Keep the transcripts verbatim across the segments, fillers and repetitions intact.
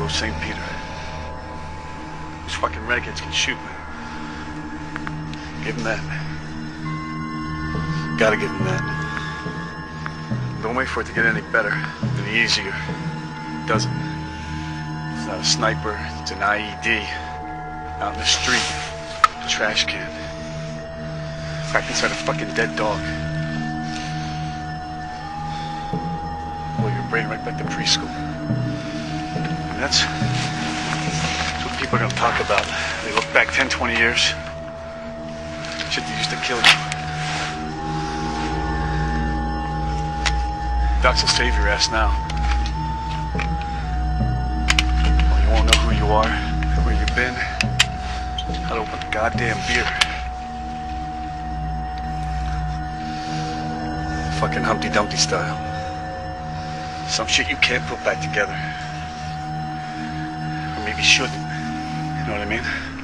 Saint Peter. These fucking redheads can shoot. Give him that. Gotta give him that. Don't wait for it to get any better, any easier. It doesn't. It's not a sniper, it's an I E D. Out in the street, a trash can. Back inside a fucking dead dog. Blow your brain right back to preschool. And that's, that's what people are gonna talk about. They look back ten, twenty years. Shit they used to kill you. Docs will save your ass now. Well, you won't know who you are, where you've been, how to open a goddamn beer. Fucking Humpty Dumpty style. Some shit you can't put back together. Or maybe shouldn't. You know what I mean?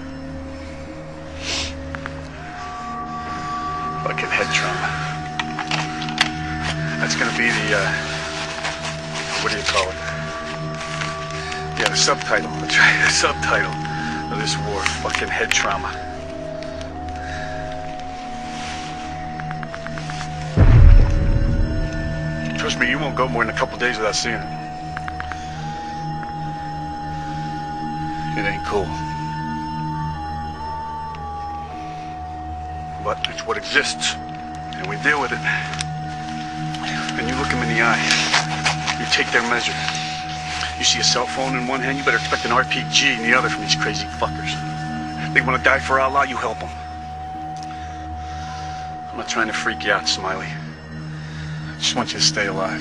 Fucking head trauma. That's gonna be the, uh, what do you call it? Yeah, the subtitle, that's right, the subtitle of this war, fucking head trauma. Trust me, you won't go more than a couple days without seeing it. It ain't cool. But it's what exists, and we deal with it. And you look them in the eye. You take their measure. You see a cell phone in one hand, you better expect an R P G in the other from these crazy fuckers. They want to die for Allah, you help them. I'm not trying to freak you out, Smiley. I just want you to stay alive.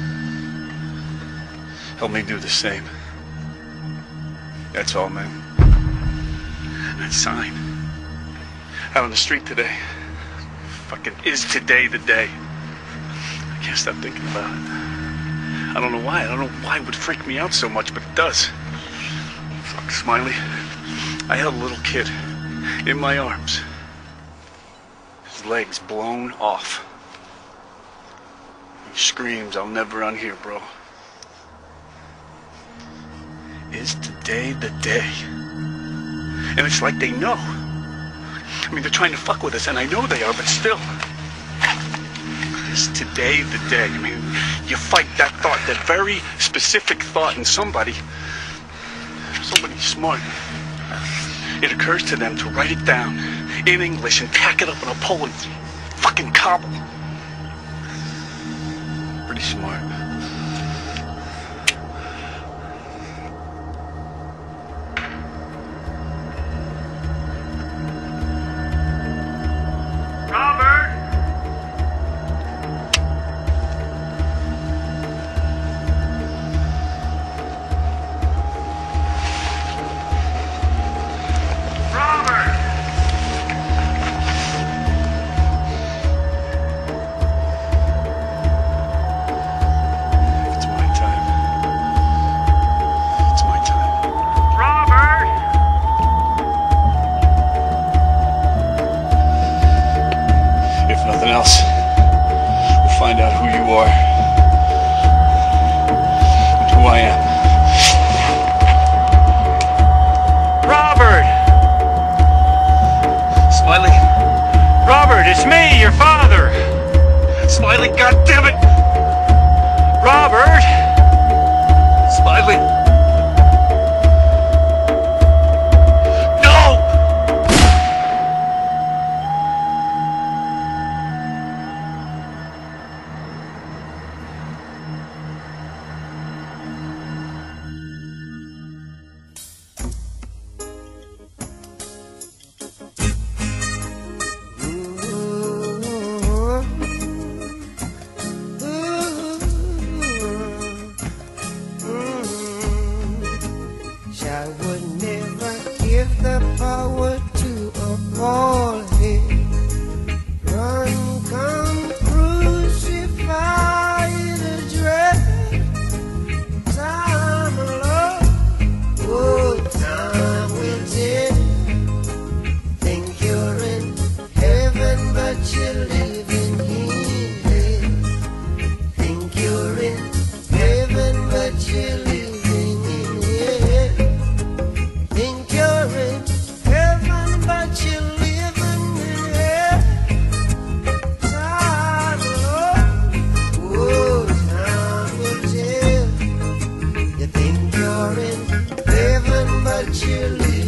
Help me do the same. That's all, man. That sign. Out on the street today. Fucking is today the day. I can't stop thinking about it. I don't know why. I don't know why it would freak me out so much, but it does. Fuck, Smiley. I held a little kid in my arms. His legs blown off. He screams, I'll never unhear, bro. Is today the day? And it's like they know. I mean, they're trying to fuck with us, and I know they are, but still. Is today the day? I mean, you fight that thought, that very specific thought in somebody, somebody smart. It occurs to them to write it down in English and tack it up in a pole and fucking cobble. Pretty smart. Else. We'll find out who you are and who I am. Robert! Smiley? Robert, it's me, your father! Smiley, goddammit! Robert! Smiley! I would never give the power to a bald head. Run, come, crucify the dread. Time alone, oh, time will tell. Think you're in heaven, but you're living here. Think you're in heaven, but you're living in hell. but you're living